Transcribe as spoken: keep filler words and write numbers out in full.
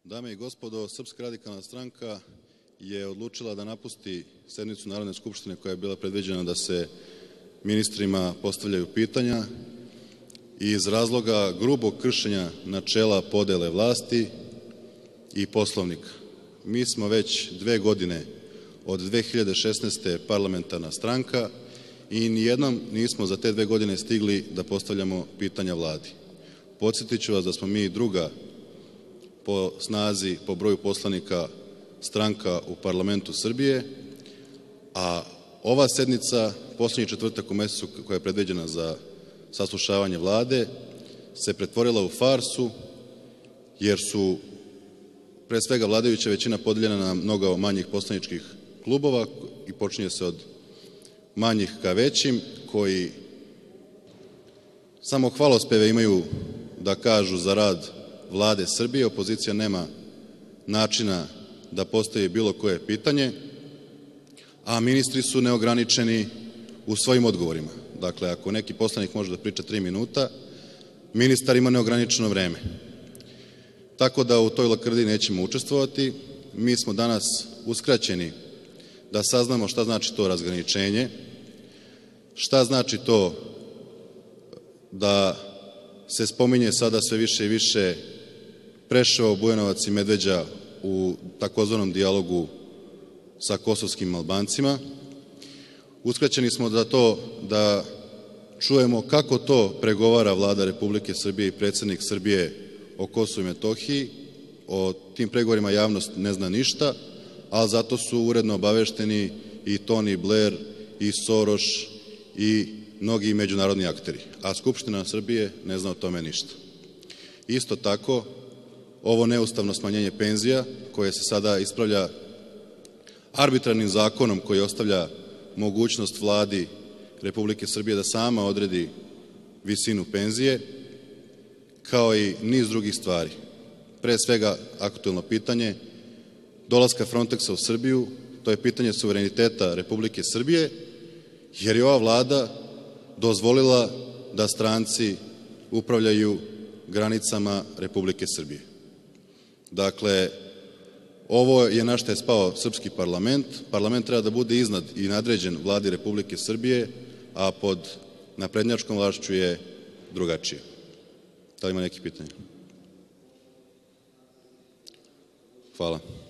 Dame i gospodo, Srpska radikalna stranka je odlučila da napusti sednicu Narodne skupštine koja je bila predviđena da se ministrima postavljaju pitanja iz razloga grubog kršenja načela podele vlasti i Poslovnika. Mi smo već dve godine od dve hiljade šesnaeste. parlamentarna stranka i nijednom nismo za te dve godine stigli da postavljamo pitanja Vladi. Podsjetiću vas da smo mi druga po snazi, po broju poslanika stranka u parlamentu Srbije, a ova sednica, poslednji četvrtak u mesecu koja je predviđena za saslušavanje Vlade, se pretvorila u farsu, jer su pre svega vladajuća većina podeljena na mnogo manjih poslaničkih klubova i počinje se od manjih ka većim, koji samo hvalospeve imaju da kažu za rad Vlade Srbije. Opozicija nema načina da postavi bilo koje pitanje, a ministri su neograničeni u svojim odgovorima. Dakle, ako neki poslanik može da priča tri minuta, ministar ima neograničeno vreme. Tako da u toj lakrdiji nećemo učestvovati. Mi smo danas uskraćeni da saznamo šta znači to razgraničenje, šta znači to da se spominje sada sve više i više Preševo, Bujanovac i Medveđa u takozvanom dijalogu sa kosovskim Albancima. Uskraćeni smo za to da čujemo kako to pregovara Vlada Republike Srbije i predsednik Srbije o Kosovu i Metohiji. O tim pregovorima javnost ne zna ništa, ali zato su uredno obavešteni i Tony Blair i Soros i mnogi međunarodni akteri, a Skupština Srbije ne zna o tome ništa. Isto tako, ovo neustavno smanjenje penzija, koje se sada ispravlja arbitrarnim zakonom koji ostavlja mogućnost Vladi Republike Srbije da sama odredi visinu penzije, kao i niz drugih stvari. Pre svega, aktuelno pitanje dolaska Fronteksa u Srbiju, to je pitanje suvereniteta Republike Srbije, jer je ova Vlada dozvolila da stranci upravljaju granicama Republike Srbije. Dakle, ovo je na što je spao srpski parlament. Parlament treba da bude iznad i nadređen Vladi Republike Srbije, a pod naprednjačkom vlašću je drugačije. Da li ima neki pitanja? Hvala.